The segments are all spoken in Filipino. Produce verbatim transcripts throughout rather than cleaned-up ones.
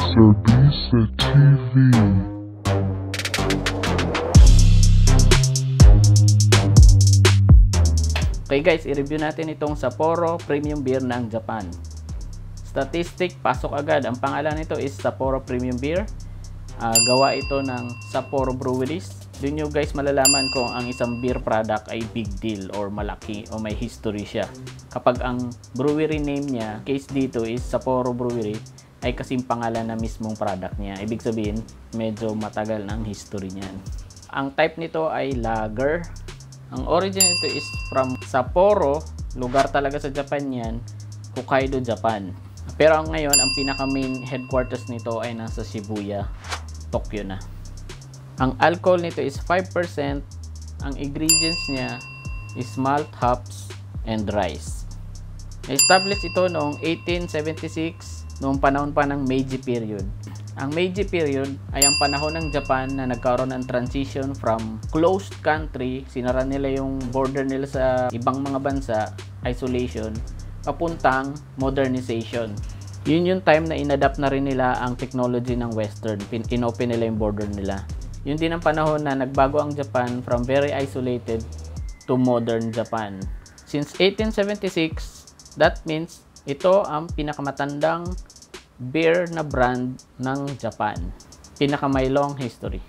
Serbesa T V. Okay guys, i-review natin itong Sapporo Premium Beer ng Japan. Statistic, pasok agad. Ang pangalan nito is Sapporo Premium Beer. Uh, gawa ito ng Sapporo Breweries. Doon nyo guys malalaman kung ang isang beer product ay big deal or malaki o may history siya. Kapag ang brewery name niya, case dito is Sapporo Brewery, ay kasing pangalan na mismong product niya. Ibig sabihin, medyo matagal ng history niyan. Ang type nito ay lager. Ang origin nito is from Sapporo, lugar talaga sa Japan yan, Hokkaido, Japan. Pero ngayon, ang pinaka main headquarters nito ay nasa Shibuya, Tokyo na. Ang alcohol nito is five percent. Ang ingredients niya is malt, hops, and rice. Na-establish ito noong eighteen seventy-six, noong panahon pa ng Meiji period. Ang Meiji period ay ang panahon ng Japan na nagkaroon ng transition from closed country, sinara nila yung border nila sa ibang mga bansa, isolation, papuntang modernization. Yun yung time na inadapt na rin nila ang technology ng Western, inopen nila yung border nila. Yun din ang panahon na nagbago ang Japan from very isolated to modern Japan. Since eighteen seventy-six, that means ito ang pinakamatandang beer na brand ng Japan. Pinaka may long history.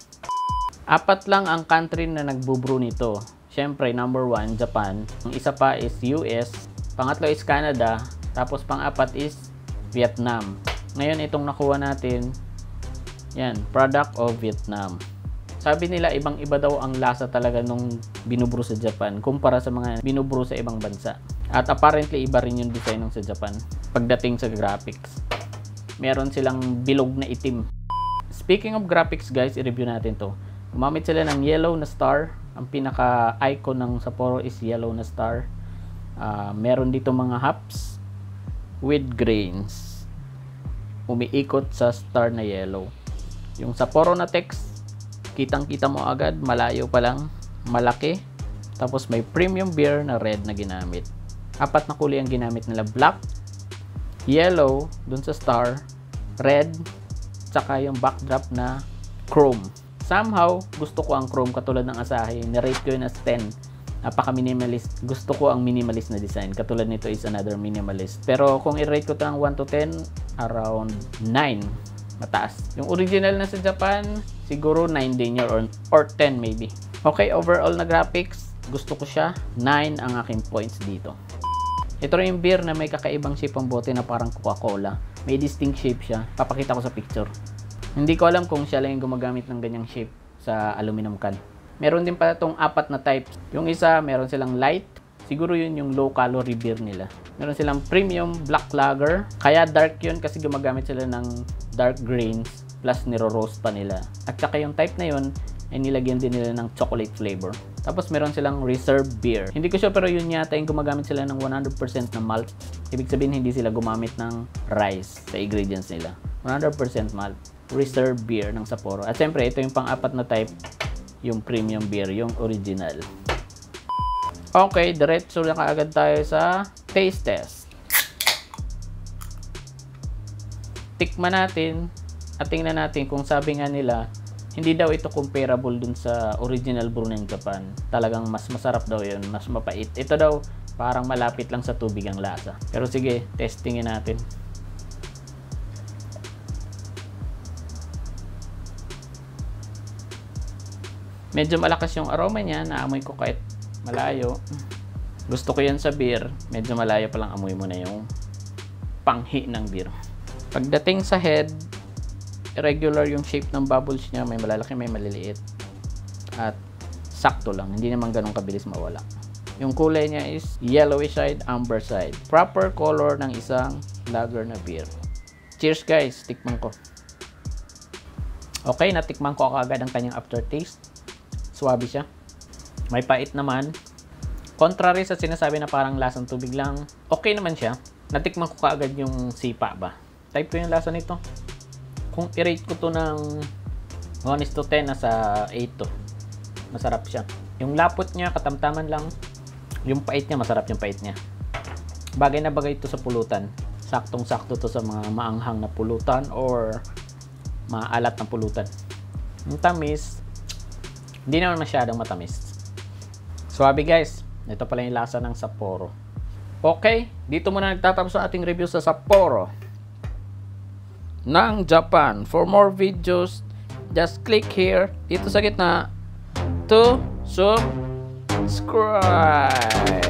Apat lang ang country na nagbubrew nito. Siyempre, number one, Japan. Ang isa pa is U S. Pangatlo is Canada. Tapos pang-apat is Vietnam. Ngayon, itong nakuha natin, yan, product of Vietnam. Sabi nila, ibang-iba daw ang lasa talaga nung binubrew sa Japan kumpara sa mga binubrew sa ibang bansa. At apparently, iba rin yung design ng sa Japan pagdating sa graphics. Meron silang bilog na itim. Speaking of graphics guys, i-review natin to. Gumamit sila ng yellow na star. Ang pinaka-icon ng Sapporo is yellow na star. Uh, meron dito mga hops with grains. Umiikot sa star na yellow. Yung Sapporo na text, kitang-kita mo agad, malayo pa lang, malaki. Tapos may premium beer na red na ginamit. Apat na kulay ang ginamit nila. Black, yellow, dun sa star, red, tsaka yung backdrop na chrome. Somehow, gusto ko ang chrome katulad ng Asahi. Narate ko yun as ten. Napaka-minimalist. Gusto ko ang minimalist na design. Katulad nito is another minimalist. Pero kung i-rate ko ito ng one to ten, around nine. Mataas. Yung original na sa Japan, siguro nine din yun or, or ten maybe. Okay, overall na graphics, gusto ko siya. nine ang aking points dito. Ito rin yung beer na may kakaibang shape ang bote na parang Coca-Cola. May distinct shape siya. Papakita ko sa picture. Hindi ko alam kung siya lang yung gumagamit ng ganyang shape sa aluminum can. Meron din pala itong apat na types. Yung isa, meron silang light. Siguro yun yung low calorie beer nila. Meron silang premium black lager. Kaya dark yun kasi gumagamit sila ng dark grains plus niro-roast pa nila. At saka yung type na yun ay nilagyan din nila ng chocolate flavor. Tapos meron silang reserve beer. Hindi ko sure pero yun yata yung gumagamit sila ng one hundred percent na malt. Ibig sabihin hindi sila gumamit ng rice sa ingredients nila. one hundred percent malt. Reserve beer ng Sapporo. At siyempre ito yung pang-apat na type, yung premium beer, yung original. Okay, diretso na kaagad tayo sa taste test. Tikman natin at tingnan natin kung sabi nga nila hindi daw ito comparable dun sa original brew ng Japan. Talagang mas masarap daw yun, mas mapait. Ito daw parang malapit lang sa tubig ang lasa. Pero sige, testingin natin. Medyo malakas yung aroma niya, naamoy ko kahit malayo. Gusto ko yan sa beer, medyo malayo pa lang amoy mo na yung panghi ng beer. Pagdating sa head, irregular yung shape ng bubbles niya, may malalaki, may maliliit. At sakto lang, hindi naman ganun kabilis mawala. Yung kulay niya is yellowish side, amber side. Proper color ng isang lager na beer. Cheers guys, tikman ko. Okay, natikman ko agad ang kanyang aftertaste. Swabe siya. May pait naman. Contrary sa sinasabi na parang lasang tubig lang, okay naman siya. Natikman ko kaagad yung sipa ba. Type ko yung lasa nito. Kung i-rate ko to ng one is to ten, nasa eight to. Masarap siya. Yung lapot niya, katamtaman lang. Yung pait niya, masarap yung pait niya. Bagay na bagay ito sa pulutan. Saktong-sakto to sa mga maanghang na pulutan or maalat ng pulutan. Yung tamis, hindi naman masyadong matamis. Swabe guys, ito pala yung lasa ng Sapporo. Okay, dito muna nagtatapos sa ating review sa Sapporo ng Japan. For more videos, just click here, dito sa gitna, to subscribe.